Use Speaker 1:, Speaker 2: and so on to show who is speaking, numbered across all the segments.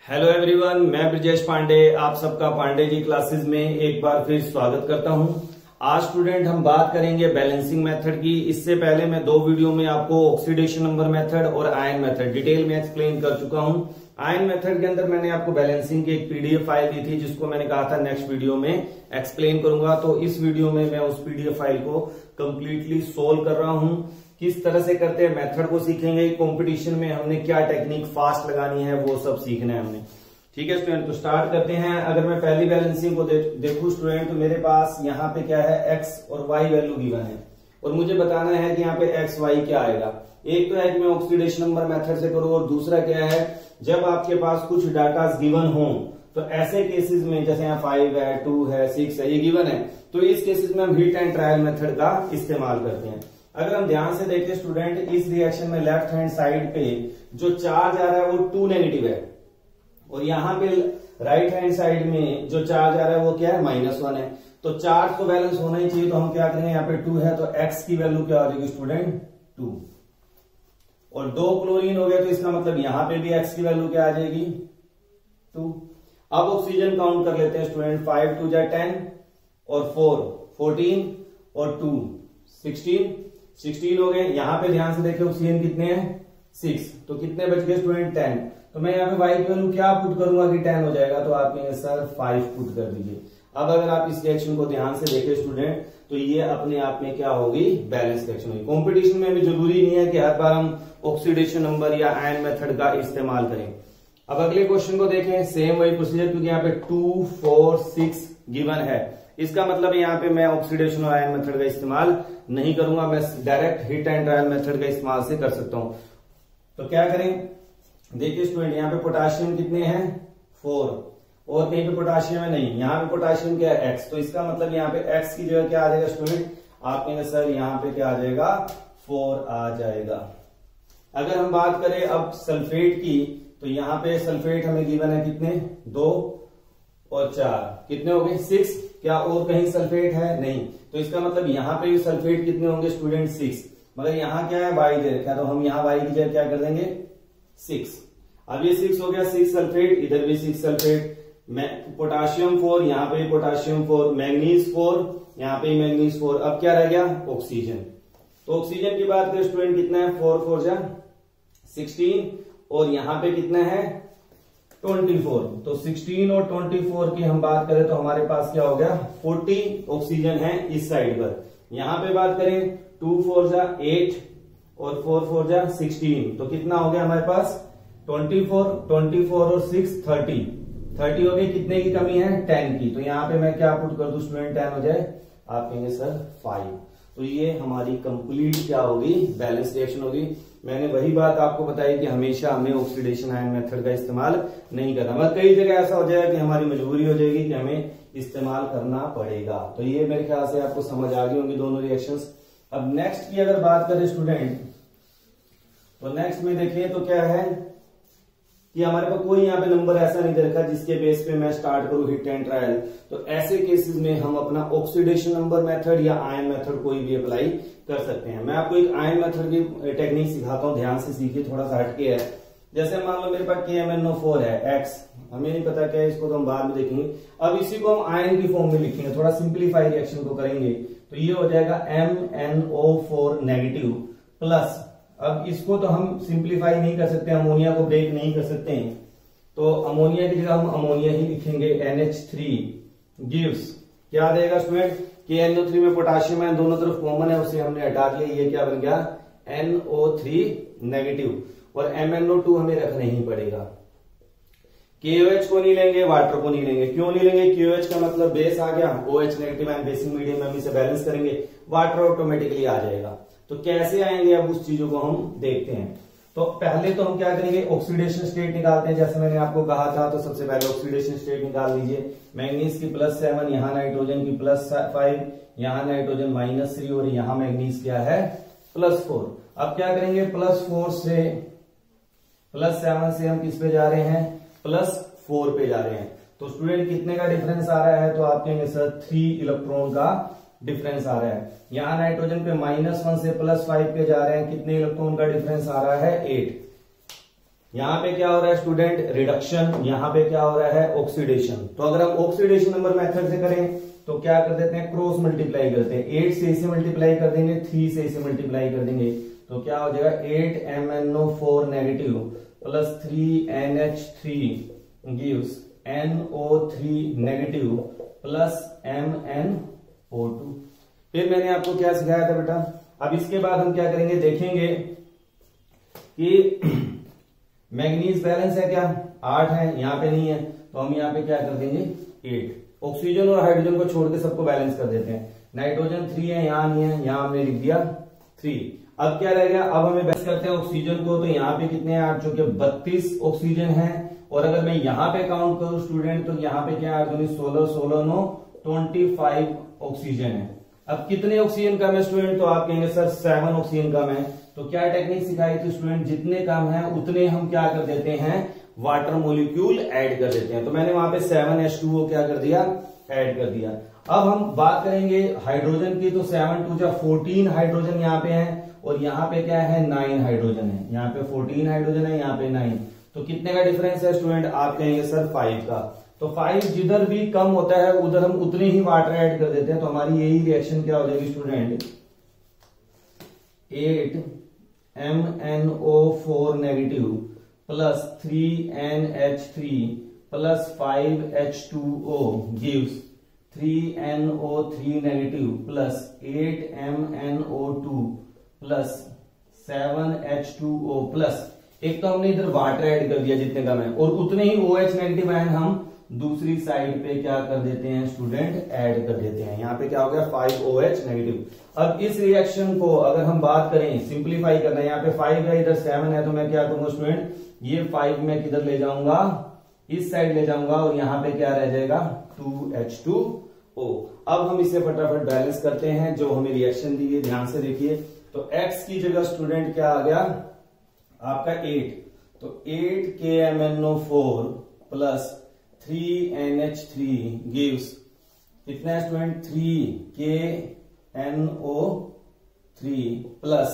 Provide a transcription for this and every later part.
Speaker 1: Hello everyone, मैं ब्रजेश पांडे आप सबका पांडे जी क्लासेस में एक बार फिर स्वागत करता हूं। आज स्टूडेंट हम बात करेंगे बैलेंसिंग मेथड की। इससे पहले मैं दो वीडियो में आपको ऑक्सीडेशन नंबर मेथड और आयन मेथड डिटेल में एक्सप्लेन कर चुका हूं। आयन मेथड के अंदर मैंने आपको बैलेंसिंग की एक पीडीएफ फाइल दी थी जिसको मैंने कहा था नेक्स्ट वीडियो में एक्सप्लेन करूंगा। तो इस वीडियो में मैं उस पीडीएफ फाइल को कंप्लीटली सोल्व कर रहा हूं। किस तरह से करते हैं मेथड को सीखेंगे। कंपटीशन में हमने क्या टेक्निक फास्ट लगानी है वो सब सीखना है हमने। ठीक है स्टूडेंट, तो स्टार्ट करते हैं। अगर मैं पहली बैलेंसिंग को देखूं स्टूडेंट, तो मेरे पास यहाँ पे क्या है, एक्स और वाई वैल्यू गिवन है और मुझे बताना है कि यहाँ पे एक्स वाई क्या आएगा। एक तो है कि मैं ऑक्सीडेशन नंबर मेथड से करूं और दूसरा क्या है, जब आपके पास कुछ डाटा गिवन हो तो ऐसे केसेस में, जैसे यहाँ 5 है, 2 है, 6 है, ये गिवन है, तो इस केसेस में हम हिट एंड ट्रायल मेथड का इस्तेमाल करते हैं। अगर हम ध्यान से देखें स्टूडेंट, इस रिएक्शन में लेफ्ट हैंड साइड पे जो चार्ज आ रहा है वो 2 नेगेटिव है और यहाँ पे राइट हैंड साइड में जो चार्ज आ रहा है वो क्या है, -1 है। तो चार्ज तो बैलेंस होना ही चाहिए। तो हम क्या करेंगे, यहाँ पे 2 है तो x की वैल्यू क्या हो जाएगी स्टूडेंट, 2। और 2 क्लोरीन हो गया तो इसका मतलब यहाँ पे भी x की वैल्यू क्या आ जाएगी, 2। अब ऑक्सीजन काउंट कर लेते हैं स्टूडेंट। 5 2 जा 10 और 4 14 और 2 16 हो गए। यहां पे ध्यान से देखिए ऑक्सीजन कितने हैं, 6। तो कितने बच गए स्टूडेंट, 10। तो मैं यहाँ पे वाई की वैल्यू क्या पुट करूंगा कि 10 हो जाएगा, तो आप कहेंगे सर 5 पुट कर दीजिए। अब अगर आप इस रिएक्शन को ध्यान से देखें स्टूडेंट, तो ये अपने आप में क्या होगी, बैलेंस रिएक्शन होगी। कॉम्पिटिशन में भी जरूरी नहीं है कि हर बार हम ऑक्सीडेशन नंबर या आयन मेथड का इस्तेमाल करें। अब अगले क्वेश्चन को देखें, सेम वही प्रोसीजर, क्योंकि यहाँ पे 2 4 6 गिवन है। इसका मतलब यहाँ पे मैं ऑक्सीडेशन और आयन मेथड का इस्तेमाल नहीं करूंगा, मैं direct hit and trial method का इस्तेमाल से कर सकता हूं। तो क्या करें, देखिए स्टूडेंट, यहाँ पे पोटाशियम कितने हैं, 4, और कहीं पे पोटाशियम है नहीं, यहाँ पे पोटाशियम क्या है, x। तो इसका मतलब यहाँ पे x की जगह क्या आ जाएगा स्टूडेंट, आप कहेंगे सर यहाँ पे क्या आ जाएगा, 4 आ जाएगा। अगर हम बात करें अब सल्फेट की, तो यहाँ पे सल्फेट हमें गिवन है कितने, 2 और 4, कितने हो गए, 6। क्या और कहीं सल्फेट है, नहीं। तो इसका मतलब यहाँ पे भी सल्फेट कितने होंगे स्टूडेंट, 6। मगर यहाँ क्या है, वाई दे रखा है, तो हम यहाँ वाई की जगह क्या कर देंगे, 6। अब ये 6 हो गया, 6 सल्फेट, इधर भी 6 सल्फेट। पोटाशियम 4, यहाँ पे पोटाशियम 4, मैग्नीज 4, यहाँ पे मैग्नीज 4। अब क्या रह गया, ऑक्सीजन। तो ऑक्सीजन की बात करें स्टूडेंट, कितना है, 4 4 जा 16, और यहाँ पे कितना है, 24। तो 16 और 24 की हम बात करें तो हमारे पास क्या हो गया, 40 ऑक्सीजन है इस साइड पर। यहां पे बात करें 2 4 जा 8 और 4 4 जा 16, तो कितना हो गया हमारे पास, 24 और 6 30 हो गई। कितने की कमी है, 10 की। तो यहाँ पे मैं क्या पुट कर दूं स्टूडेंट, 10 हो जाए, आप कहेंगे सर 5। तो ये हमारी कंप्लीट क्या होगी, बैलेंस रिएक्शन होगी। मैंने वही बात आपको बताई कि हमेशा हमें ऑक्सीडेशन आयन मेथड का इस्तेमाल नहीं करना, मगर कई जगह ऐसा हो जाएगा कि हमारी मजबूरी हो जाएगी कि हमें इस्तेमाल करना पड़ेगा। तो ये मेरे ख्याल से आपको समझ आ गई होंगी दोनों रिएक्शंस। अब नेक्स्ट की अगर बात करें स्टूडेंट, तो नेक्स्ट में देखिए तो क्या है कि हमारे पास कोई यहाँ पे नंबर ऐसा नहीं दे रखा जिसके बेस पे मैं स्टार्ट करूं हिट एंड ट्रायल। तो ऐसे केसेस में हम अपना ऑक्सीडेशन नंबर मेथड या आयन मेथड कोई भी अप्लाई कर सकते हैं। मैं आपको एक आयन मेथड की टेक्निक सिखाता हूं, ध्यान से सीखिए, थोड़ा सा हटके है। जैसे मान लो मेरे पास KMnO4 है, X, हमें नहीं पता क्या है, इसको तो हम बाद में देखेंगे। अब इसी को हम आयन की फॉर्म में लिखेंगे, थोड़ा सिंप्लीफाई रिएक्शन को करेंगे, तो ये हो जाएगा MnO4 नेगेटिव प्लस, अब इसको तो हम सिंप्लीफाई नहीं कर सकते, अमोनिया को ब्रेक नहीं कर सकते हैं, तो अमोनिया की जगह हम अमोनिया ही लिखेंगे। NH3 गिव्स क्या देगा स्टूडेंट, KNO3 में पोटाशियम है, दोनों तरफ कॉमन है, उसे हमने हटा दिया, ये क्या बन गया, NO3 नेगेटिव। और MnO2 हमें रखना ही पड़ेगा। KOH को नहीं लेंगे, वाटर को नहीं लेंगे। क्यों नहीं लेंगे, KOH का मतलब बेस आ गया, OH negative and basic medium में हम इसे बैलेंस करेंगे, वाटर ऑटोमेटिकली आ जाएगा। तो कैसे आएंगे अब उस चीजों को हम देखते हैं। तो पहले तो हम क्या करेंगे, ऑक्सीडेशन स्टेट निकालते हैं। जैसे मैंने आपको कहा था, तो सबसे पहले ऑक्सीडेशन स्टेट निकाल लीजिए। मैग्नीज की +7, यहाँ नाइट्रोजन की +5, यहाँ नाइट्रोजन -3 और यहाँ मैग्नीज क्या है, +4। अब क्या करेंगे, +4 से +7 से हम किस पे जा रहे हैं, +4 पे जा रहे हैं। तो स्टूडेंट कितने का डिफरेंस आ रहा है, तो आप कहेंगे सर 3 इलेक्ट्रॉन का डिफरेंस आ रहा है। यहाँ नाइट्रोजन पे -1 से +5 पे जा रहे हैं, कितने इलेक्ट्रॉन का डिफरेंस आ रहा है, 8। यहाँ पे क्या हो रहा है स्टूडेंट, रिडक्शन, यहाँ पे क्या हो रहा है ऑक्सीडेशन। तो अगर हम ऑक्सीडेशन नंबर मेथड से करें तो क्या कर देते हैं, क्रॉस मल्टीप्लाई करते हैं, 8 से इसे मल्टीप्लाई कर देंगे, 3 से इसे मल्टीप्लाई कर देंगे, तो क्या हो जाएगा 8MnO4 negative plus 3NH3 gives NO3 negative plus MnO2। फिर मैंने आपको क्या सिखाया था बेटा, अब इसके बाद हम क्या करेंगे, देखेंगे कि मैग्नीज बैलेंस है क्या, 8 है, यहाँ पे नहीं है, तो हम यहाँ पे क्या कर देंगे 8। ऑक्सीजन और हाइड्रोजन को छोड़ के सबको बैलेंस कर देते हैं। नाइट्रोजन 3 है, यहाँ नहीं है, यहाँ हमने लिख दिया 3। अब क्या रह गया, अब हमें बैलेंस करते हैं ऑक्सीजन को, तो यहाँ पे कितने हैं 8, जो कि 32 ऑक्सीजन है। और अगर मैं यहाँ पे काउंट करूं स्टूडेंट, तो यहाँ पे क्या 8 16 16 9 25 ऑक्सीजन है। अब कितने ऑक्सीजन कम है स्टूडेंट, तो आप कहेंगे सर 7 ऑक्सीजन कम है। तो क्या टेक्निक सिखाई थी स्टूडेंट, जितने कम है उतने हम क्या कर देते हैं, वाटर मॉलिक्यूल ऐड कर देते हैं। तो मैंने वहां पे 7H2O क्या कर दिया, ऐड कर दिया। अब हम बात करेंगे हाइड्रोजन की, तो 7 2 जा 14 हाइड्रोजन यहाँ पे है, और यहाँ पे क्या है 9 हाइड्रोजन है, यहाँ पे 14 हाइड्रोजन है, यहाँ पे 9। तो कितने का डिफरेंस है स्टूडेंट, आप कहेंगे सर 5 का। तो 5 जिधर भी कम होता है उधर हम उतने ही वाटर ऐड कर देते हैं। तो हमारी यही रिएक्शन क्या हो जाएगी student, 8MnO4 negative plus 3NH3 plus 5H2O gives 3NO3 negative plus 8MnO2 plus 7H2O plus, एक तो हमने इधर वाटर ऐड कर दिया जितने कम है, और उतने ही OH नेगेटिव आयन हम दूसरी साइड पे क्या कर देते हैं स्टूडेंट, ऐड कर देते हैं। यहाँ पे क्या हो गया 5OH नेगेटिव। अब इस रिएक्शन को अगर हम बात करें, सिंप्लीफाई करना है, यहाँ पे 5 है, इधर 7 है, तो मैं क्या करूंगा स्टूडेंट, ये 5 में किधर ले जाऊंगा, इस साइड ले जाऊंगा, और यहाँ पे क्या रह जाएगा 2H2O। अब हम इसे फटाफट बैलेंस करते हैं, जो हमें रिएक्शन दी है, ध्यान से देखिए। तो X की जगह स्टूडेंट क्या आ गया आपका 8, तो 8KMnO4 प्लस 3NH3 गिव्स कितना है student, 3KNO3 plus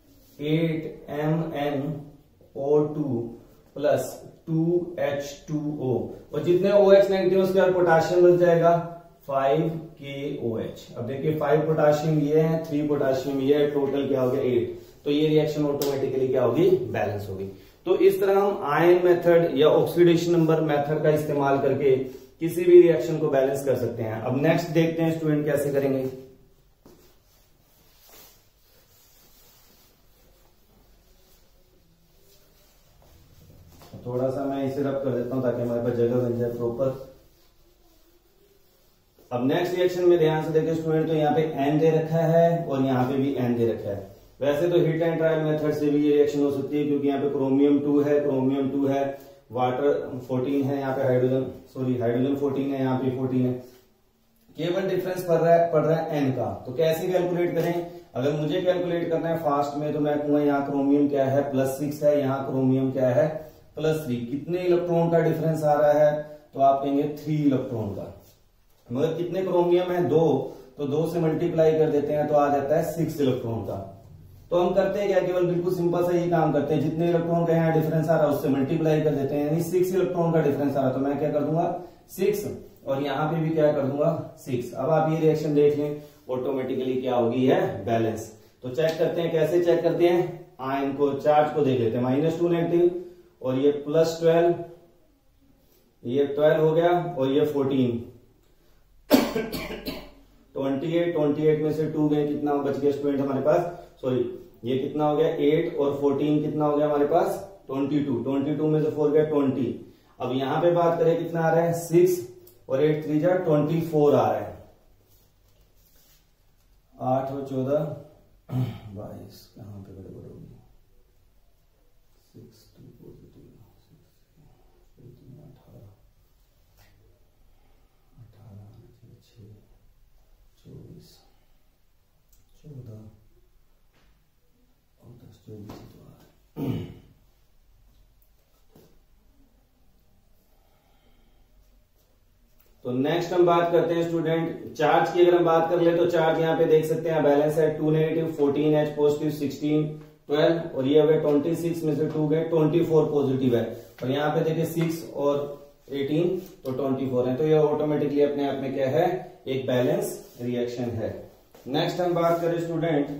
Speaker 1: 8MnO2 plus 2H2O, और जितने OH नेगेटिव उसके बाद पोटाशियम बच जाएगा 5KOH। अब देखिए 5 पोटाशियम ये है, 3 पोटाशियम ये है, टोटल क्या हो गया 8। तो ये रिएक्शन ऑटोमेटिकली क्या होगी, बैलेंस होगी। तो इस तरह हम आयन मेथड या ऑक्सीडेशन नंबर मेथड का इस्तेमाल करके किसी भी रिएक्शन को बैलेंस कर सकते हैं। अब नेक्स्ट देखते हैं स्टूडेंट कैसे करेंगे। थोड़ा सा मैं इसे रब कर देता हूं ताकि हमारे पास जगह बन जाए प्रॉपर। अब नेक्स्ट रिएक्शन में ध्यान से देखिए स्टूडेंट, तो यहाँ पे N दे रखा है और यहाँ पे भी N दे रखा है। वैसे तो हिट एंड ट्रायल मेथड से भी ये रिएक्शन हो सकती है, क्योंकि यहाँ पे क्रोमियम 2 है, वाटर 14 है, यहाँ पे हाइड्रोजन 14 है, यहाँ पे 14 है। केवल डिफरेंस पड़ रहा है N का। तो कैसे कैलकुलेट करें, अगर मुझे कैलकुलेट करना है फास्ट में, तो मैं कहूंगा यहाँ क्रोमियम क्या है +6 है, यहाँ क्रोमियम क्या है +3। कितने इलेक्ट्रॉन का डिफरेंस आ रहा है, तो आप कहेंगे 3 इलेक्ट्रॉन का। मगर कितने क्रोमियम है 2, तो 2 से मल्टीप्लाई कर देते हैं तो आ जाता है 6 इलेक्ट्रॉन का। तो हम करते हैं क्या, केवल बिल्कुल सिंपल सा ये काम करते हैं, जितने इलेक्ट्रॉन का यहाँ डिफरेंस आ रहा है उससे मल्टीप्लाई कर देते हैं, यानी 6 इलेक्ट्रॉन का डिफरेंस आ रहा है, तो मैं क्या कर दूंगा 6, और यहाँ पे भी क्या कर दूंगा 6। अब आप ये रिएक्शन देख लें, ऑटोमेटिकली क्या होगी है बैलेंस। तो चेक करते हैं, कैसे चेक करते हैं, आयन को, चार्ज को देख लेते हैं, -2 नेगेटिव, और ये +12, ये 12 हो गया, और ये 14 28 में से 2 गए, कितना बच गया स्टूडेंट हमारे पास, सॉरी ये कितना हो गया 8, और 14 कितना हो गया हमारे पास 22 में से 4 गया 20। अब यहां पे बात करें कितना आ रहा है 6, और 8 3 जा 24 आ रहा है, 8 और 14 22, कहां पे गड़बड़ होगी, 6 2 पॉजिटिव 18 6 24 14 और 10 24 तो आ रहा है। तो नेक्स्ट हम बात करते हैं स्टूडेंट चार्ज की। अगर हम बात कर ले तो चार्ज यहाँ पे देख सकते हैं बैलेंस है 2 नेगेटिव 14H पॉजिटिव 16 12 और ये हो गया 26 में से 2 गए 24 पॉजिटिव है और यहाँ पे देखिए 6 और 18 तो 24 है। तो ये ऑटोमेटिकली अपने आप में क्या है, एक बैलेंस रिएक्शन है। नेक्स्ट हम बात करें स्टूडेंट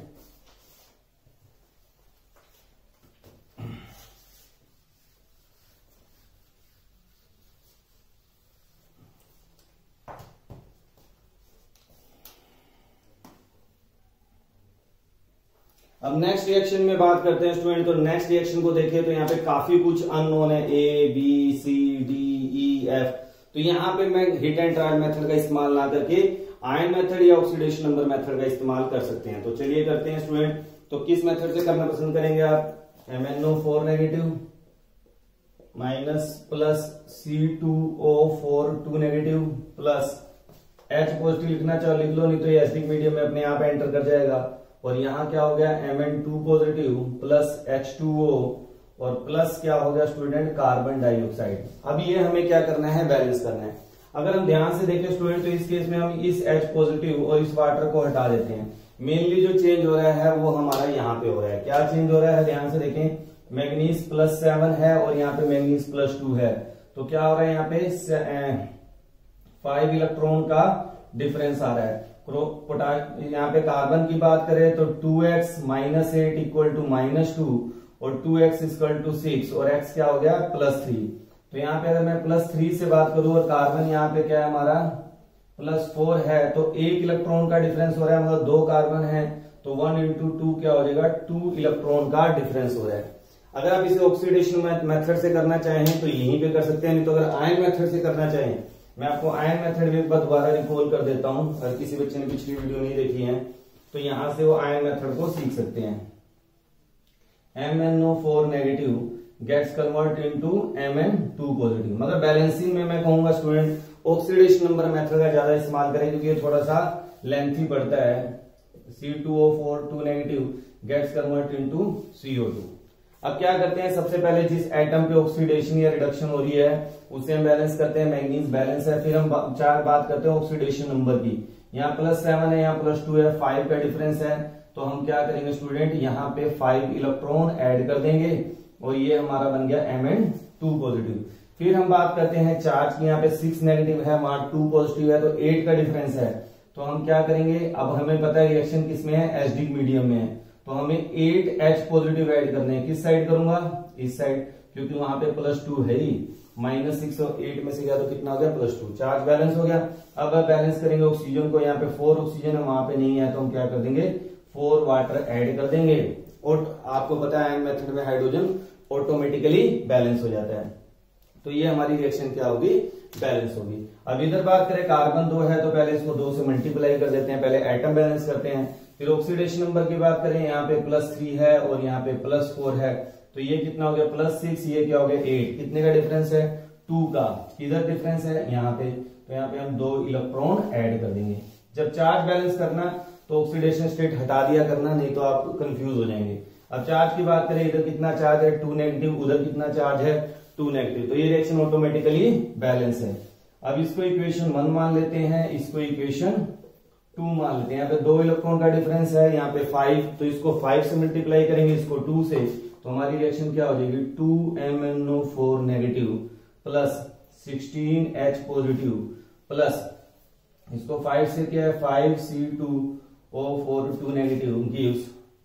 Speaker 1: अब नेक्स्ट रिएक्शन में बात करते हैं स्टूडेंट। तो नेक्स्ट रिएक्शन को देखिए तो यहाँ पे काफी कुछ अननोन है, A B C D E F. तो यहाँ पे मैं हिट एंड ट्रायल मेथड का इस्तेमाल ना करके आयन मेथड या ऑक्सीडेशन नंबर मेथड का इस्तेमाल कर सकते हैं। तो चलिए करते हैं स्टूडेंट। तो किस मेथड से करना पसंद करेंगे आप? MnO4 negative minus plus C2O4 2 negative plus H positive लिखना चाहो लिख लो, नहीं तो ये एसिडिक मीडियम में अपने आप एंटर कर जाएगा। और यहाँ क्या हो गया Mn2 पॉजिटिव प्लस H2O और प्लस क्या हो गया स्टूडेंट कार्बन डाइऑक्साइड। अब ये हमें क्या करना है, बैलेंस करना है। अगर हम ध्यान से देखें स्टूडेंट तो इस केस में हम इस H पॉजिटिव और इस वाटर को हटा देते हैं। मेनली जो चेंज हो रहा है वो हमारा यहाँ पे हो रहा है। क्या चेंज हो रहा है ध्यान से देखें, मैग्नीज +7 है और यहाँ पे मैग्नीज +2 है। तो क्या हो रहा है यहाँ पे 5 इलेक्ट्रॉन का डिफरेंस आ रहा है। यहाँ पे कार्बन की बात करें तो 2x -8 इक्वल टू -2 और 2x इक्वल टू 6 और x क्या हो गया +3। तो यहाँ पे अगर मैं +3 से बात करूं और कार्बन यहाँ पे क्या है हमारा +4 है तो 1 इलेक्ट्रॉन का डिफरेंस हो रहा है, मतलब 2 कार्बन है तो 1 × 2 क्या हो जाएगा 2 इलेक्ट्रॉन का डिफरेंस हो रहा है। अगर आप इसे ऑक्सीडेशन मेथड से करना चाहें तो यहीं पे कर सकते हैं, नहीं तो अगर आयन मेथड से करना चाहें, मैं आपको आयन मेथड में एक बार दोबारा रिकॉल कर देता हूं, अगर किसी बच्चे ने पिछली वीडियो नहीं देखी है तो यहां से वो आयन मेथड को सीख सकते हैं। MnO4 negative gets convert into Mn2 positive. मगर बैलेंसिंग में मैं कहूंगा स्टूडेंट ऑक्सीडेशन नंबर मेथड का ज्यादा इस्तेमाल करें क्योंकि ये थोड़ा सा लेंथी पड़ता है। C2O4 2 negative gets convert into CO2। अब क्या करते हैं, सबसे पहले जिस एटम पे ऑक्सीडेशन या रिडक्शन हो रही है उसे हम बैलेंस करते हैं, मैग्नीज बैलेंस है। फिर हम बात करते हैं ऑक्सीडेशन नंबर की। यहाँ +7 है, यहाँ +2 है, 5 का डिफरेंस है। तो हम क्या करेंगे स्टूडेंट, यहाँ पे 5 इलेक्ट्रॉन ऐड कर देंगे और ये हमारा बन गया Mn2 पॉजिटिव। फिर हम बात करते हैं चार्ज की, यहाँ पे 6 नेगेटिव है, वहां 2 पॉजिटिव है तो 8 का डिफरेंस है। तो हम क्या करेंगे, अब हमें पता है रिएक्शन किसमें है, एसिडिक मीडियम में है, तो हमें 8H पॉजिटिव ऐड करने हैं। किस साइड करूंगा, इस साइड, क्योंकि वहां पे +2 है ही। -6 और 8 में से गया तो कितना हो गया +2, चार्ज बैलेंस हो गया। अब बैलेंस करेंगे ऑक्सीजन को, यहाँ पे 4 ऑक्सीजन है वहां पे नहीं है तो हम क्या कर देंगे 4 वाटर ऐड कर देंगे। और आपको पता है मेथड में हाइड्रोजन ऑटोमेटिकली बैलेंस हो जाता है। तो ये हमारी रिएक्शन क्या होगी, बैलेंस होगी। अब इधर बात करें कार्बन 2 है तो पहले इसको 2 से मल्टीप्लाई कर देते हैं, पहले एटम बैलेंस करते हैं। फिर ऑक्सीडेशन नंबर की बात करें, यहाँ पे +3 है और यहाँ पे +4 है तो ये कितना हो गया +6, ये क्या हो गया 8। कितने का डिफरेंस है 2 का। किधर डिफरेंस है यहाँ पे, तो यहाँ पे हम 2 इलेक्ट्रॉन ऐड कर देंगे। जब चार्ज बैलेंस करना तो ऑक्सीडेशन स्टेट हटा दिया करना, नहीं तो आप कंफ्यूज हो जाएंगे। अब चार्ज की बात करें, इधर कितना चार्ज है 2 नेगेटिव, उधर कितना चार्ज है 2 नेगेटिव, तो ये रिएक्शन ऑटोमेटिकली बैलेंस है। अब इसको इक्वेशन 1 मान लेते हैं, इसको इक्वेशन 2 मान लेते हैं। यहाँ पे 2 इलेक्ट्रॉन का डिफरेंस है, यहाँ पे 5, तो इसको 5 से मल्टीप्लाई करेंगे, इसको 2 से, तो हमारी रिएक्शन क्या हो जाएगी 2MnO4 negative plus 16H positive plus इसको 5 से क्या है 5C2O4 2 negative gives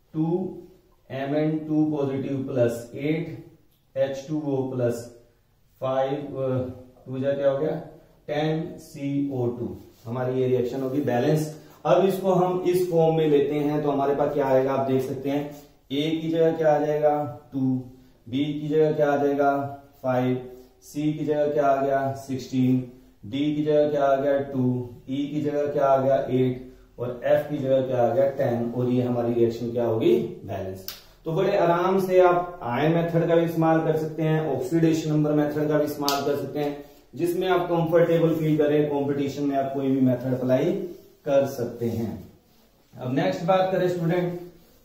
Speaker 1: 2Mn2 positive plus 8H2O plus 5 2 जा क्या हो गया 10CO2। हमारी ये रिएक्शन होगी बैलेंस। अब इसको हम इस फॉर्म में लेते हैं तो हमारे पास क्या आएगा, आप देख सकते हैं A की जगह क्या आ जाएगा 2, B की जगह क्या आ जाएगा 5, C की जगह क्या आ गया 16, D की जगह क्या आ गया 2, E की जगह क्या आ गया 8 और F की जगह क्या आ गया 10। और ये हमारी रिएक्शन क्या होगी बैलेंस। तो बड़े आराम से आप आयन मेथड का भी इस्तेमाल कर सकते हैं, ऑक्सीडेशन नंबर मेथड का भी इस्तेमाल कर सकते हैं, जिसमें आप कंफर्टेबल फील करें। कंपटीशन में आप कोई भी मेथड अप्लाई कर सकते हैं। अब नेक्स्ट बात करें स्टूडेंट,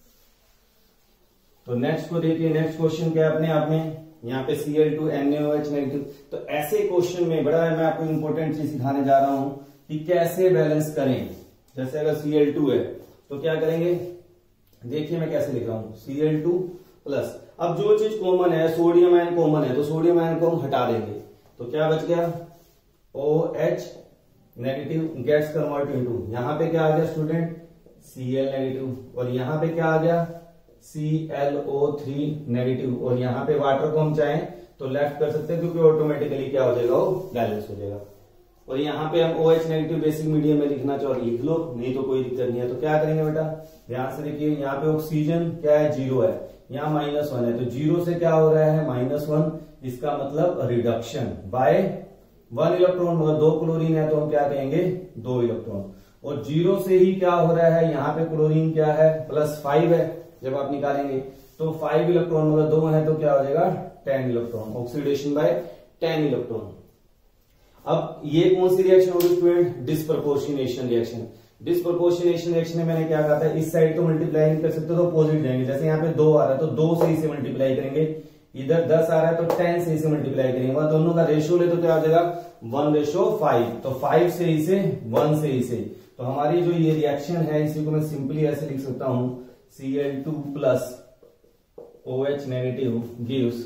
Speaker 1: तो नेक्स्ट को देखिए, नेक्स्ट क्वेश्चन क्या है अपने आप में, यहाँ पे Cl2NaOH नेगेटिव। तो ऐसे क्वेश्चन में बड़ा मैं आपको इंपॉर्टेंट चीज सिखाने जा रहा हूं कि कैसे बैलेंस करें। जैसे अगर Cl2 है तो क्या करेंगे, देखिए मैं कैसे लिख रहा हूं, Cl2 प्लस, अब जो चीज कॉमन है, सोडियम आयन कॉमन है, तो सोडियम आयन को हम हटा देंगे, तो क्या बच गया, OH negative gets convert into, यहां पे क्या आ गया स्टूडेंट, Cl नेगेटिव, और यहां पे क्या आ गया, ClO3 नेगेटिव, और यहां पे वाटर को हम चाहें तो लेफ्ट कर सकते हैं, क्योंकि ऑटोमेटिकली क्या हो जाएगा, वो बैलेंस हो जाएगा। और यहाँ पे हम OH नेगेटिव बेसिक मीडियम में लिखना चाहो लिख लो, नहीं तो कोई दिक्कत नहीं है। तो क्या करेंगे बेटा, ध्यान से देखिए, यहाँ पे ऑक्सीजन क्या है, 0 है, यहाँ -1 है, तो 0 से क्या हो रहा है, -1, इसका मतलब रिडक्शन बाय 1 इलेक्ट्रॉन, मगर 2 क्लोरीन है तो हम क्या कहेंगे, 2 इलेक्ट्रॉन। और 0 से ही क्या हो रहा है, यहाँ पे क्लोरीन क्या है, +5 है, जब आप निकालेंगे तो 5 इलेक्ट्रॉन, मगर 2 है तो क्या हो जाएगा, 10 इलेक्ट्रॉन, ऑक्सीडेशन बाय 10 इलेक्ट्रॉन। अब ये कौन सी रिएक्शन होगी student, disproportionation reaction. Disproportionation reaction में मैंने क्या कहा था, इस साइड तो मल्टीप्लाई नहीं कर सकते तो अपोजिट जाएंगे, जैसे यहाँ पे 2 आ रहा है तो 2 से इसे मल्टीप्लाई करेंगे, इधर 10 आ रहा है तो 10 से इसे मल्टीप्लाई करेंगे, वहां दोनों का रेशियो ले तो क्या हो जाएगा 1:5, तो 5 से इसे 1 से इसे, तो हमारी जो ये रिएक्शन है इसी को मैं सिंपली ऐसे लिख सकता हूं, Cl2 plus OH negative gives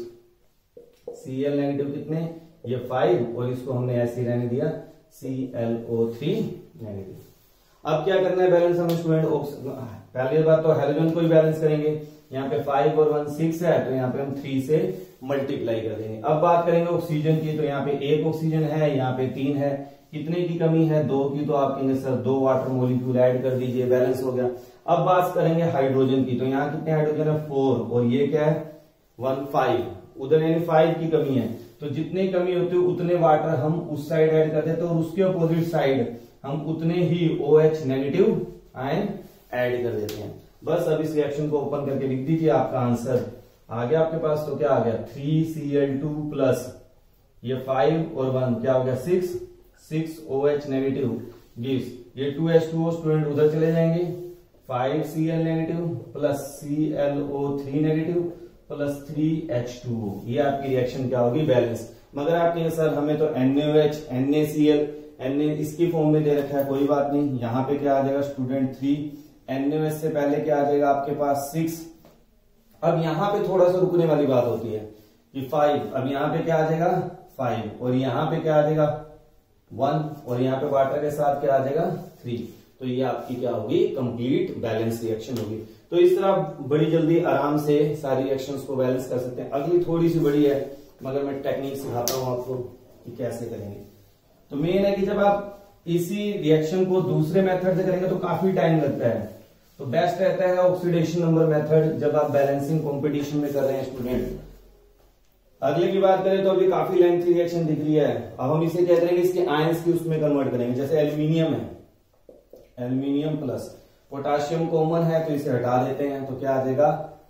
Speaker 1: Cl negative कितने, ये 5, और इसको हमने ऐसे ही रहने दिया ClO3 नेगेटिव। अब क्या करना है बैलेंस हमें स्टूडेंट, पहली बात तो हेलोजन को ही बैलेंस करेंगे, यहाँ पे 5 और 1 6 है, तो यहाँ पे हम 3 से मल्टीप्लाई कर देंगे। अब बात करेंगे ऑक्सीजन की, तो यहाँ पे 1 ऑक्सीजन है, यहाँ पे 3 है, कितने की कमी है, 2 की, तो आप कहेंगे सर 2 वाटर मोलिक्यूल ऐड कर दीजिए, बैलेंस हो गया। अब बात करेंगे हाइड्रोजन की, तो यहाँ कितने हाइड्रोजन है, 4, और ये क्या है 1 5, उधर यानी 5 की कमी है, तो जितनी कमी होती है उतने वाटर हम उस साइड ऐड कर देते हैं, और उसके अपोजिट साइड हम उतने ही OH नेगेटिव आयन ऐड कर देते हैं। बस अब इस रिएक्शन को ओपन करके लिख दीजिए, आपका आंसर आ गया आपके पास, तो क्या आ गया 3Cl2 प्लस ये 5 और 1 क्या हो गया 6 OH नेगेटिव गिव्स, ये 2H2O स्टूडेंट उधर चले जाएंगे, 5Cl negative plus ClO3 negative plus 3H2O, ये आपकी रिएक्शन क्या होगी, बैलेंस। मगर आप कहेंगे सर हमें तो NaOH NaCl Na इसकी फॉर्म में दे रखा है, कोई बात नहीं, यहाँ पे क्या आ जाएगा स्टूडेंट 3, NaOH से पहले क्या आ जाएगा आपके पास 6। अब यहाँ पे थोड़ा सा रुकने वाली बात होती है कि 5, अब यहाँ पे क्या आ जाएगा 5, और यहाँ पे क्या आ जाएगा 1, और यहाँ पे वाटर के साथ क्या आ जाएगा 3, तो ये आपकी क्या होगी, कंप्लीट बैलेंस रिएक्शन होगी। तो इस तरह बड़ी जल्दी आराम से सारी रिएक्शंस को बैलेंस कर सकते हैं। अगली थोड़ी सी बड़ी है, मगर मैं टेक्निक सिखाता हूं आपको कि कैसे करेंगे। तो मेन है कि जब आप इसी रिएक्शन को दूसरे मेथड से करेंगे तो काफी टाइम लगता है, तो बेस्ट रहता है ऑक्सीडेशन नंबर मेथड जब आप बैलेंसिंग कॉम्पिटिशन में कर रहे हैं स्टूडेंट। अगले की बात करें तो अभी काफी लेंथी रिएक्शन दिख रही है, अब हम इसे क्या करेंगे, इसके आयंस की उसमें कन्वर्ट करेंगे। जैसे एल्यूमिनियम है, एल्यूमिनियम प्लस पोटाशियम कॉमन है तो इसे हटा देते हैं, तो क्या आ जाएगा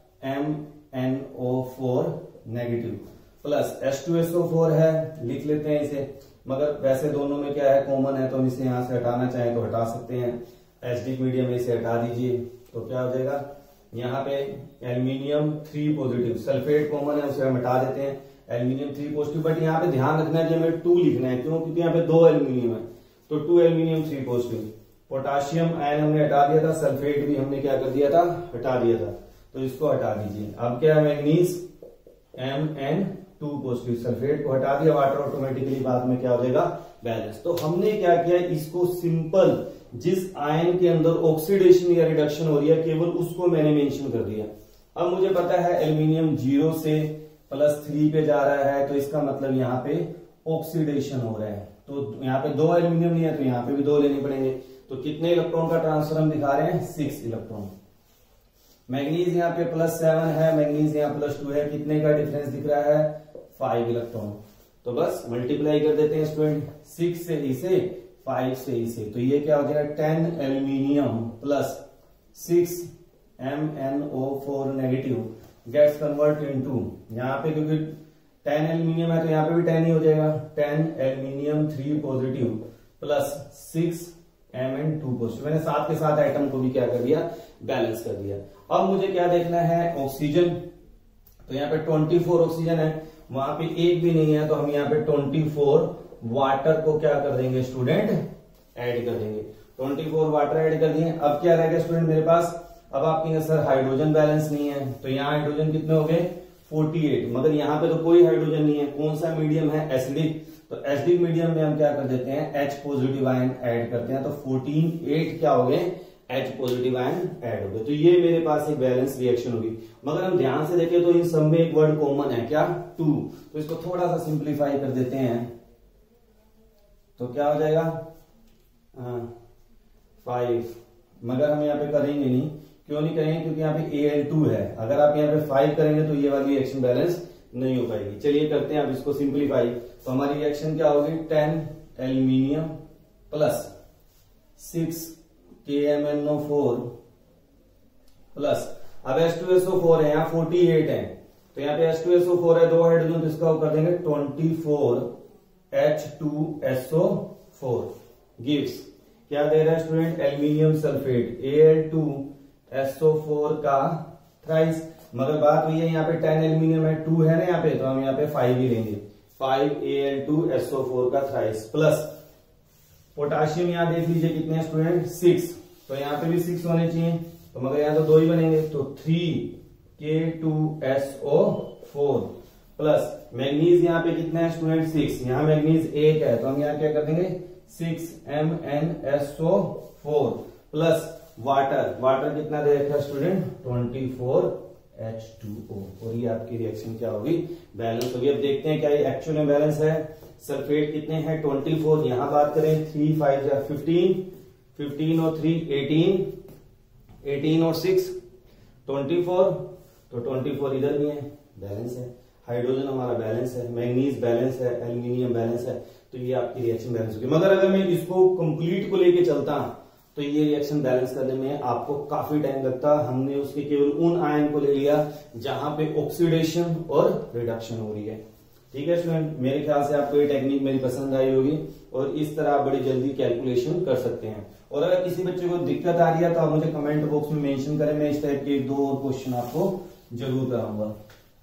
Speaker 1: MnO4 नेगेटिव प्लस H2SO4 है, लिख लेते हैं इसे, मगर वैसे दोनों में क्या है कॉमन है, तो हम इसे यहां से हटाना चाहें तो हटा सकते हैं, एसिडिक मीडियम में इसे हटा दीजिए, तो क्या हो जाएगा, यहाँ पे एल्यूमिनियम 3 पॉजिटिव, सल्फेट कॉमन है उसे हम हटा देते हैं, एल्यूमिनियम 3 पॉजिटिव, बट यहाँ पे ध्यान रखना है कि हमें 2 लिखना है, क्यों, क्योंकि यहाँ पे 2 एल्यूमिनियम है, तो 2 एल्यूमिनियम 3 पॉजिटिव। पोटाशियम आयन हमने हटा दिया था, सल्फेट भी हमने क्या कर दिया था, हटा दिया था, तो इसको हटा दीजिए। अब क्या है, मैग्नीज Mn2 पॉजिटिव, सल्फेट को हटा दिया, वाटर ऑटोमेटिकली बाद में क्या हो जाएगा, बैलेंस। तो हमने क्या किया, इसको सिंपल जिस आयन के अंदर ऑक्सीडेशन या रिडक्शन हो रही है केवल उसको मैंने मेंशन कर दिया। अब मुझे पता है एल्यूमिनियम 0 से +3 पे जा रहा है, तो इसका मतलब यहाँ पे ऑक्सीडेशन हो रहा है, तो यहाँ पे 2 एल्यूमिनियम नहीं है तो यहाँ पे भी 2 लेने पड़ेंगे, तो कितने इलेक्ट्रॉन का ट्रांसफर हम दिखा रहे हैं, 6 इलेक्ट्रॉन। मैग्नीज यहाँ पे +7 है, मैग्नीज यहाँ +2 है, कितने का डिफरेंस दिख रहा है, 5 इलेक्ट्रॉन। तो बस मल्टीप्लाई कर देते हैं स्टूडेंट, 6 से इसे 5 से इसे, तो ये क्या हो जाएगा 10 aluminium plus 6 MnO4 negative gets convert into, यहाँ पे क्योंकि 10 एल्यूमिनियम है तो यहाँ पे भी 10 ही हो जाएगा, 10 aluminium 3 positive plus 6 Mn2 positive, मैंने साथ के साथ आइटम को भी क्या कर दिया, बैलेंस कर दिया। अब मुझे क्या देखना है, ऑक्सीजन, तो यहाँ पे 24 ऑक्सीजन है, वहां पे एक भी नहीं है, तो हम यहाँ पे 24 वाटर को क्या कर देंगे स्टूडेंट, ऐड कर देंगे, 24 वाटर ऐड कर दिए। अब क्या रहेगा स्टूडेंट मेरे पास, अब आप कहेंगे सर हाइड्रोजन बैलेंस नहीं है, तो यहाँ हाइड्रोजन कितने हो गए 48, मगर यहाँ पे तो कोई हाइड्रोजन नहीं है। कौन सा मीडियम है एसिडिक, तो एसिडिक मीडियम में हम क्या कर देते हैं H पॉजिटिव आयन ऐड करते हैं, तो 14 क्या हो गए H पॉजिटिव आयन ऐड हो गए। तो ये मेरे पास एक बैलेंस रिएक्शन होगी। मगर हम ध्यान से देखें तो इन सब में एक वर्ड कॉमन है, क्या 2। तो इसको थोड़ा सा सिंप्लीफाई कर देते हैं, तो क्या हो जाएगा 5, मगर हम यहाँ पे करेंगे नहीं। क्यों नहीं करेंगे, क्योंकि यहाँ पे Al2 है। अगर आप यहाँ पे 5 करेंगे तो ये वाली रिएक्शन बैलेंस नहीं हो पाएगी। चलिए करते हैं अब इसको सिंप्लीफाई। तो हमारी रिएक्शन क्या होगी 10 एल्यूमिनियम प्लस 6 KMnO4 प्लस, अब H2SO4 है, यहाँ 48 है, तो यहाँ पे H2SO4 है, 2 हाइड्रोजन, तो इसका कर देंगे 24 H2SO4 गिव्स क्या दे रहा है स्टूडेंट एल्यूमिनियम सल्फेट Al2SO4 का थ्राइस। मगर बात हुई है यहाँ पे 10 एल्यूमिनियम है, 2 है ना यहाँ पे, तो हम यहाँ पे 5 ही लेंगे, 5 Al2SO4 का थ्राइस प्लस पोटाशियम यहाँ देख लीजिए कितने हैं स्टूडेंट 6, तो यहाँ पे भी 6 होने चाहिए, तो मगर यहाँ तो 2 ही बनेंगे, तो 3K2SO4 प्लस मैग्नीज यहाँ पे कितना है स्टूडेंट 6, यहाँ मैग्नीज 1 है, तो हम यहाँ क्या कर देंगे 6MnSO4 प्लस वाटर, वाटर कितना दे रखा है स्टूडेंट 24H2O, और ये आपकी रिएक्शन क्या होगी बैलेंस होगी। अब देखते हैं क्या ये एक्चुअल में बैलेंस है। सल्फेट कितने हैं 24, यहां बात करें 3 5 15, 15 और 3 18, 18 और 6 24, तो 24 इधर भी है, बैलेंस है। हाइड्रोजन हमारा बैलेंस है, मैग्नीज बैलेंस है, एल्यूमिनियम बैलेंस है, तो ये आपकी रिएक्शन बैलेंस होगी। मगर अगर मैं इसको कंप्लीट को लेके चलता तो ये रिएक्शन बैलेंस करने में आपको काफी टाइम लगता। हमने उसके केवल उन आयन को ले लिया जहां पे ऑक्सीडेशन और रिडक्शन हो रही है। ठीक है स्टूडेंट, मेरे ख्याल से आपको ये टेक्निक मेरी पसंद आई होगी और इस तरह आप बड़ी जल्दी कैलकुलेशन कर सकते हैं। और अगर किसी बच्चे को दिक्कत आ रही है तो आप मुझे कमेंट बॉक्स में मेंशन करें, मैं इस टाइप के 2 और क्वेश्चन आपको जरूर कराऊंगा।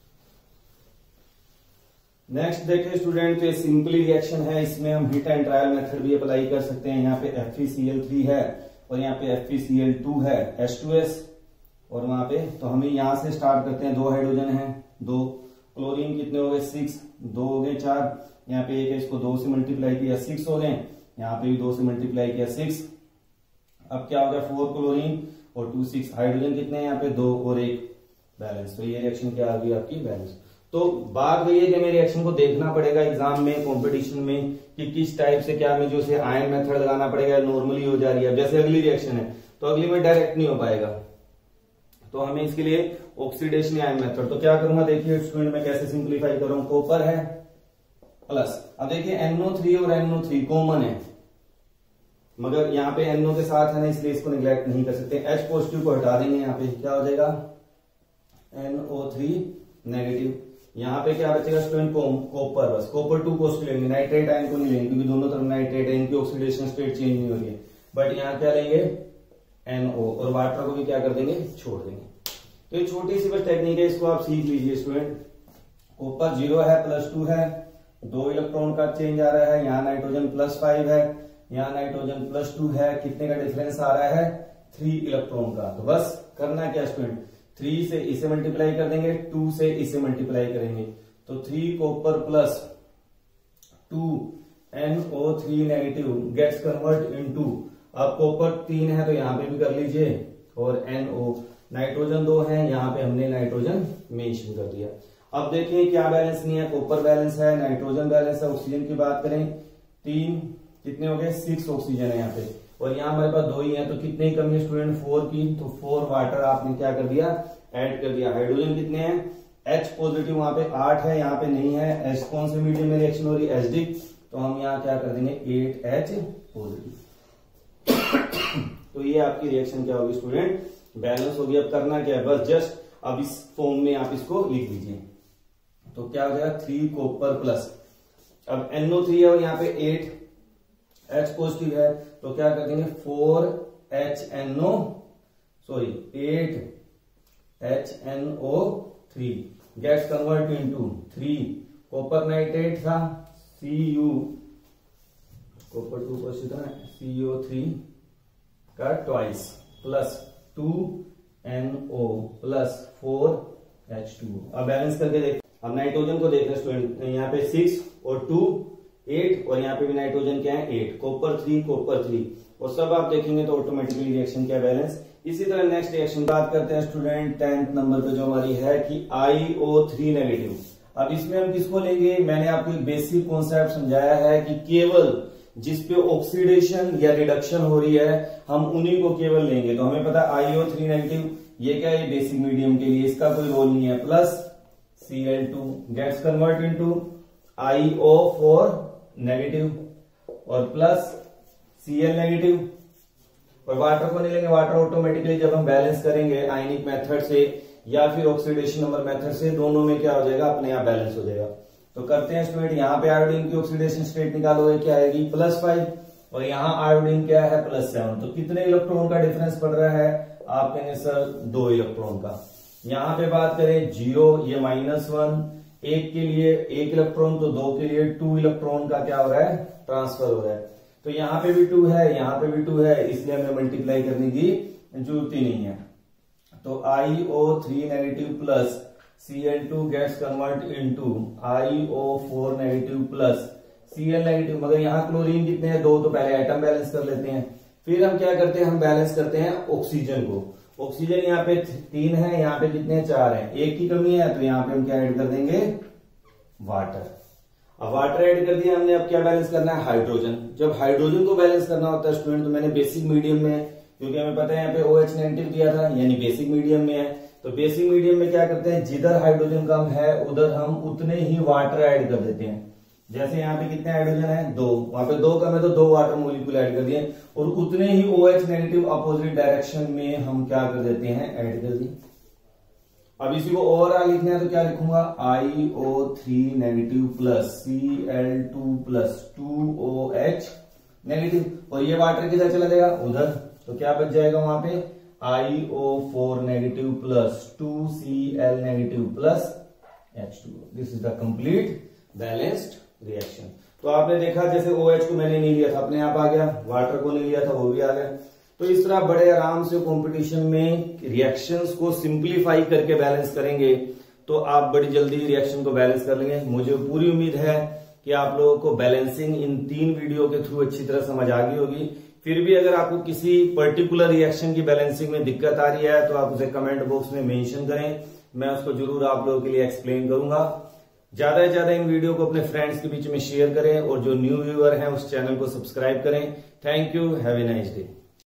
Speaker 1: नेक्स्ट देखिए स्टूडेंट, तो ये सिंपली रिएक्शन है, इसमें हम हीट एंड ट्रायल मेथड भी अप्लाई कर सकते हैं। यहाँ पे FeCl3 है और यहाँ पे FeCl2 है, H2S, और वहां पे तो हमें यहां से स्टार्ट करते हैं, 2 हाइड्रोजन है, 2 क्लोरीन कितने हो गए 6, 2 हो गए 4, यहाँ पे 1 है, इसको 2 से मल्टीप्लाई किया 6 हो गए, यहाँ पे भी 2 से मल्टीप्लाई किया 6। अब क्या हो गया 4 क्लोरीन और 2 6, हाइड्रोजन कितने हैं यहाँ पे 2 और 1, बैलेंस। तो ये रिएक्शन क्या आ गई आपकी बैलेंस। तो बात वही है कि मेरे रिएक्शन को देखना पड़ेगा एग्जाम में, कंपटीशन में, कि किस टाइप से क्या मुझे उसे आयन मेथड लगाना पड़ेगा, नॉर्मली हो जा रही है। जैसे अगली रिएक्शन है तो अगली में डायरेक्ट नहीं हो पाएगा, तो हमें इसके लिए ऑक्सीडेशन आयन मेथड। तो क्या करूंगा देखिए स्टूडेंट, मैं कैसे सिंप्लीफाई करूं। कॉपर है प्लस, अब देखिए NO3 और NO3 कॉमन है, मगर यहाँ पे NO के साथ है ना, इसलिए इसको निगलेक्ट नहीं कर सकते। H पॉजिटिव को हटा देंगे, यहाँ पे क्या हो जाएगा NO3 नेगेटिव। यहाँ पे क्या बचेगा स्टूडेंट कॉपर, बस कॉपर 2 को लेंगे, नाइट्रेट आयन को नहीं लेंगे क्योंकि दोनों तरफ नाइट्रेट है, इनकी ऑक्सीडेशन स्टेट चेंज नहीं हो रही है। बट यहाँ क्या लेंगे NO, और वाटर को भी क्या कर देंगे छोड़ देंगे। तो ये छोटी सी बस टेक्निक है, इसको आप सीख लीजिए स्टूडेंट। कॉपर 0 है +2 है, 2 इलेक्ट्रॉन का चेंज आ रहा है, यहाँ नाइट्रोजन +5 है, यहाँ नाइट्रोजन +2 है, कितने का डिफरेंस आ रहा है 3 इलेक्ट्रॉन का। तो बस करना क्या स्टूडेंट, 3 से इसे मल्टीप्लाई कर देंगे, 2 से इसे मल्टीप्लाई करेंगे, तो 3 copper plus 2 NO3 negative gets convert into, अब कॉपर 3 है तो यहाँ पे भी कर लीजिए, और NO नाइट्रोजन 2 है, यहाँ पे हमने नाइट्रोजन मेंशन कर दिया। अब देखिए क्या बैलेंस नहीं है, कॉपर बैलेंस है, नाइट्रोजन बैलेंस है। ऑक्सीजन की बात करें 3 कितने हो गए 6 ऑक्सीजन है यहाँ पे, और यहाँ हमारे पास 2 ही है, तो कितने ही कमी है स्टूडेंट 4 की, तो 4 वाटर आपने क्या कर दिया ऐड कर दिया। हाइड्रोजन कितने हैं H पॉजिटिव वहां पे 8 है, यहाँ पे नहीं है। H कौन से मीडियम में रिएक्शन हो रही है एसिडिक, तो हम यहाँ क्या कर देंगे 8H पॉजिटिव। तो ये आपकी रिएक्शन क्या होगी स्टूडेंट बैलेंस होगी। अब करना क्या है, बस जस्ट अब इस फॉर्म में आप इसको लिख लीजिए, तो क्या हो जाएगा 3 कॉपर प्लस, अब NO3 है और यहाँ पे 8 H पॉजिटिव है, तो क्या कर देंगे 8HNO3 gets convert into 3 copper nitrate था Cu, कॉपर 2 पॉजिटिव था CO3 का twice plus 2 NO plus 4H2O। अब बैलेंस करके देख, अब नाइट्रोजन को देख रहे स्टूडेंट, यहाँ पे 6 और 2 8 और यहाँ पे भी नाइट्रोजन क्या है 8, कॉपर 3 और सब आप देखेंगे तो ऑटोमेटिकली रिएक्शन क्या बैलेंस। इसी तरह नेक्स्ट रिएक्शन बात करते हैं स्टूडेंट 10th नंबर पे जो हमारी है कि IO3 नेगेटिव। अब इसमें हम किसको लेंगे, मैंने आपको एक बेसिक कॉन्सेप्ट समझाया है कि केवल जिसपे ऑक्सीडेशन या रिडक्शन हो रही है हम उन्हीं को केवल लेंगे। तो हमें पता है IO3 नेगेटिव ये क्या है, बेसिक मीडियम के लिए इसका कोई रोल नहीं है, plus Cl2 gets convert into IO4 negative और प्लस Cl नेगेटिव। और वाटर को नहीं लेंगे, वाटर ऑटोमेटिकली जब हम बैलेंस करेंगे आयनिक मेथड से या फिर ऑक्सीडेशन नंबर मेथड से, दोनों में क्या हो जाएगा, अपने आप बैलेंस हो जाएगा। तो करते हैं स्टूडेंट, यहाँ पे आयोडीन की ऑक्सीडेशन स्टेट निकालोगे क्या आएगी +5 और यहाँ आयोडीन क्या है +7। तो कितने इलेक्ट्रॉन का डिफरेंस पड़ रहा है, आप कहेंगे सर 2 इलेक्ट्रॉन का। यहाँ पे बात करें 0 ये -1, 1 के लिए 1 इलेक्ट्रॉन तो 2 के लिए 2 इलेक्ट्रॉन का क्या हो रहा है, ट्रांसफर हो रहा है। तो यहाँ पे भी 2 है, यहाँ पे भी 2 है, इसलिए हमें मल्टीप्लाई करने की जरूरत ही नहीं है। तो IO3 negative plus Cl2 gets convert into IO4 negative plus Cl negative, मगर यहाँ क्लोरीन कितने हैं 2, तो पहले आइटम बैलेंस कर लेते हैं। फिर हम क्या करते हैं, हम बैलेंस करते हैं ऑक्सीजन को। ऑक्सीजन यहाँ पे 3 है, यहाँ पे कितने 4 है, 1 की कमी है, तो यहाँ पे हम क्या ऐड कर देंगे, वाटर। अब वाटर ऐड कर दिया हमने, अब क्या बैलेंस करना है, हाइड्रोजन। जब हाइड्रोजन को बैलेंस करना होता है स्टूडेंट, तो मैंने बेसिक मीडियम में, क्योंकि हमें पता है यहाँ पे OH नेगेटिव दिया था, यानी बेसिक मीडियम में है, तो बेसिक मीडियम में क्या करते हैं, जिधर हाइड्रोजन कम है उधर हम उतने ही वाटर ऐड कर देते हैं। जैसे यहाँ पे कितने हाइड्रोजन है 2, वहां पे 2 कम है तो 2 वाटर मोलिक्यूल ऐड कर दिए, और उतने ही OH नेगेटिव अपोजिट डायरेक्शन में हम क्या कर देते हैं, ऐड कर दिए। अब इसी को ओवरऑल लिखना है तो क्या लिखूंगा, IO3 negative plus Cl2 plus 2OH negative, और ये वाटर किधर चला जाएगा, उधर, तो क्या बच जाएगा वहां पे IO4 negative plus 2Cl negative plus H2O। This is the complete balanced reaction. तो आपने देखा जैसे OH को मैंने नहीं लिया था, अपने आप आ गया, वाटर को नहीं लिया था, वो भी आ गया। तो इस तरह बड़े आराम से कंपटीशन में रिएक्शंस को सिंप्लीफाई करके बैलेंस करेंगे तो आप बड़ी जल्दी रिएक्शन को बैलेंस कर लेंगे। मुझे पूरी उम्मीद है कि आप लोगों को बैलेंसिंग इन 3 वीडियो के थ्रू अच्छी तरह समझ आ गई होगी। फिर भी अगर आपको किसी पर्टिकुलर रिएक्शन की बैलेंसिंग में दिक्कत आ रही है तो आप उसे कमेंट बॉक्स में मेंशन करें, मैं उसको जरूर आप लोगों के लिए एक्सप्लेन करूंगा। ज्यादा से ज्यादा इन वीडियो को अपने फ्रेंड्स के बीच में शेयर करें और जो न्यू व्यूअर हैं उस चैनल को सब्सक्राइब करें। Thank you, have a nice day.